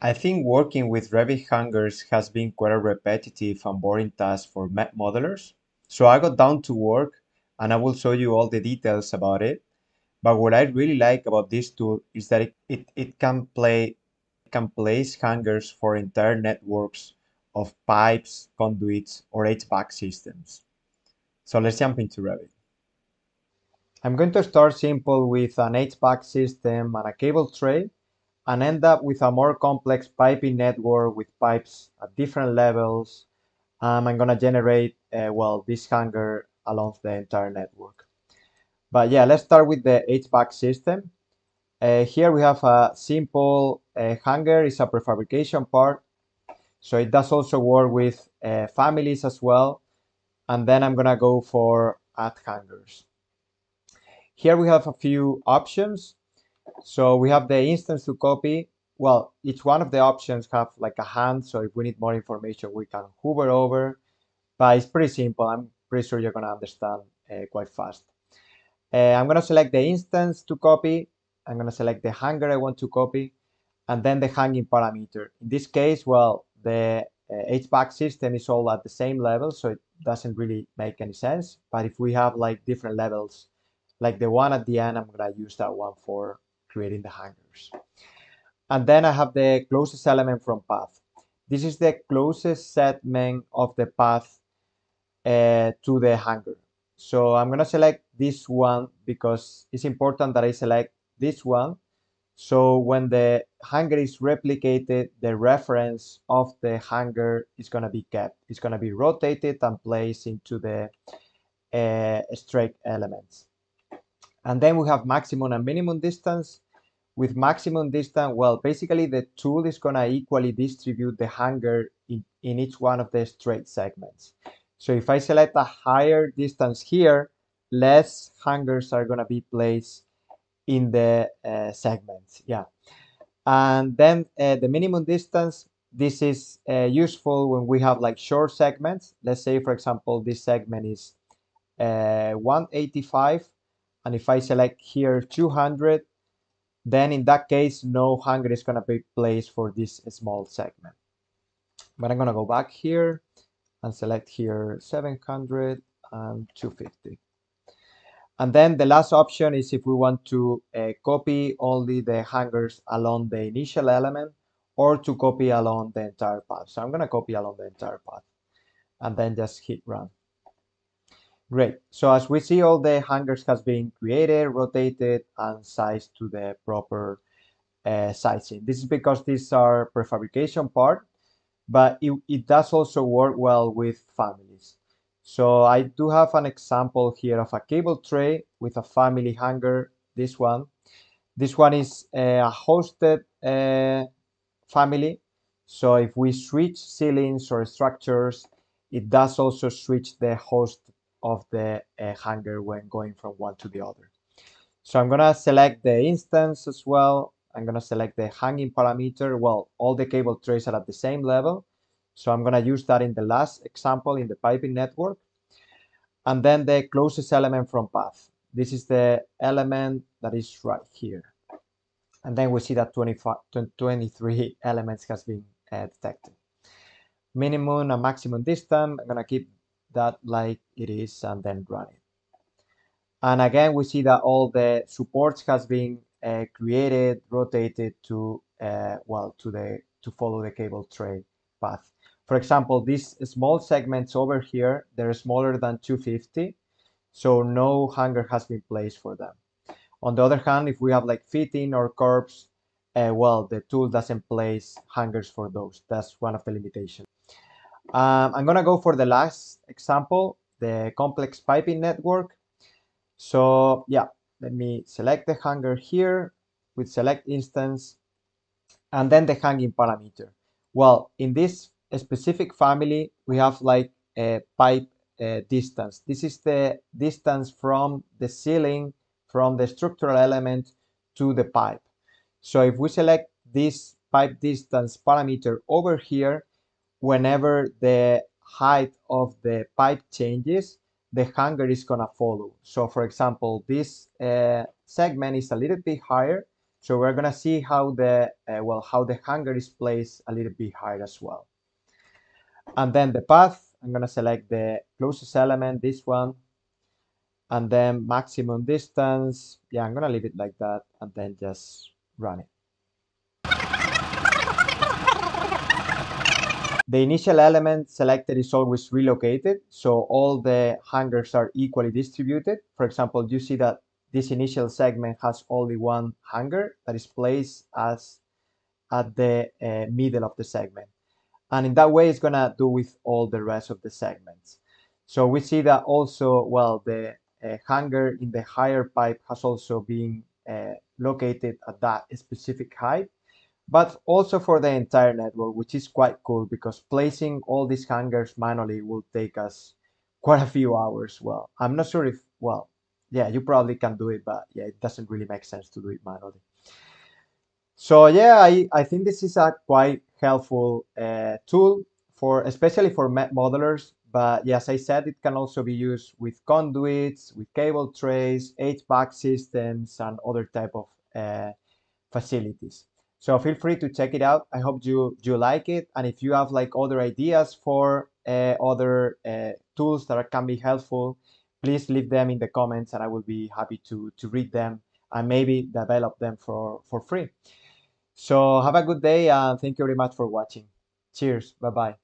I think working with Revit hangers has been quite a repetitive and boring task for MEP modelers. So I got down to work and I will show you all the details about it. But what I really like about this tool is that it can place hangers for entire networks of pipes, conduits, or HVAC systems. So let's jump into Revit. I'm going to start simple with an HVAC system and a cable tray and end up with a more complex piping network with pipes at different levels. I'm going to generate, this hanger along the entire network. But yeah, let's start with the HVAC system. Here we have a simple hanger. It's a prefabrication part. So it does also work with families as well. And then I'm going to go for add hangers. Here we have a few options. So we have the instance to copy. Well, each one of the options have like a hand. So if we need more information, we can hover over. But it's pretty simple. I'm pretty sure you're going to understand quite fast. I'm going to select the instance to copy. I'm going to select the hanger I want to copy, and then the hanging parameter. In this case, well, the HVAC system is all at the same level, so it doesn't really make any sense. But if we have like different levels, like the one at the end, I'm going to use that one for creating the hangers. And then I have the closest element from path. This is the closest segment of the path to the hanger. So I'm going to select this one because it's important that I select this one. So when the hanger is replicated, the reference of the hanger is going to be kept. It's going to be rotated and placed into the straight elements. And then we have maximum and minimum distance. With maximum distance, well, basically the tool is going to equally distribute the hanger in each one of the straight segments. So if I select a higher distance here, less hangers are going to be placed in the segments. Yeah. And then the minimum distance, this is useful when we have like short segments. Let's say, for example, this segment is 185. And if I select here 200, then in that case, no hanger is going to be placed for this small segment. But I'm going to go back here and select here 700 and 250. And then the last option is if we want to copy only the hangers along the initial element or to copy along the entire path. So I'm going to copy along the entire path and then just hit run. Great. So as we see, all the hangers has been created, rotated, and sized to the proper sizing. This is because these are prefabrication part, but it does also work well with families. So I do have an example here of a cable tray with a family hanger, this one. This one is a hosted family. So if we switch ceilings or structures, it does also switch the host of the hanger when going from one to the other. So I'm gonna select the instance as well. I'm gonna select the hanging parameter. Well, all the cable trays are at the same level. So I'm gonna use that in the last example in the piping network. And then the closest element from path. This is the element that is right here. And then we see that 23 elements has been detected. Minimum and maximum distance, I'm gonna keep that like it is and then run it. And again, we see that all the supports has been created, rotated to to follow the cable tray path. For example, these small segments over here, they're smaller than 250, so no hanger has been placed for them. On the other hand, if we have like fitting or curbs, the tool doesn't place hangers for those. That's one of the limitations. I'm gonna go for the last example, the complex piping network. So yeah, let me select the hanger here with select instance and then the hanging parameter. Well, in this specific family, we have like a pipe distance. This is the distance from the ceiling, from the structural element to the pipe. So if we select this pipe distance parameter over here, whenever the height of the pipe changes, the hanger is gonna follow. So for example, this segment is a little bit higher. So we're gonna see how the how the hanger is placed a little bit higher as well. And then the path, I'm gonna select the closest element, this one, and then maximum distance. Yeah, I'm gonna leave it like that and then just run it. The initial element selected is always relocated, so all the hangers are equally distributed. For example, you see that this initial segment has only one hanger that is placed as at the middle of the segment. And in that way, it's gonna do with all the rest of the segments. So we see that also, well, the hanger in the higher pipe has also been located at that specific height, but also for the entire network, which is quite cool because placing all these hangers manually will take us quite a few hours. Well, I'm not sure if, well, yeah, you probably can do it, but yeah, it doesn't really make sense to do it manually. So yeah, I think this is a quite helpful tool for, especially for MEP modelers. But yeah, as I said, it can also be used with conduits, with cable trays, HVAC systems, and other type of facilities. So feel free to check it out. I hope you like it. And if you have like other ideas for other tools that can be helpful, please leave them in the comments and I will be happy to read them and maybe develop them for free. So have a good day and thank you very much for watching. Cheers. Bye-bye.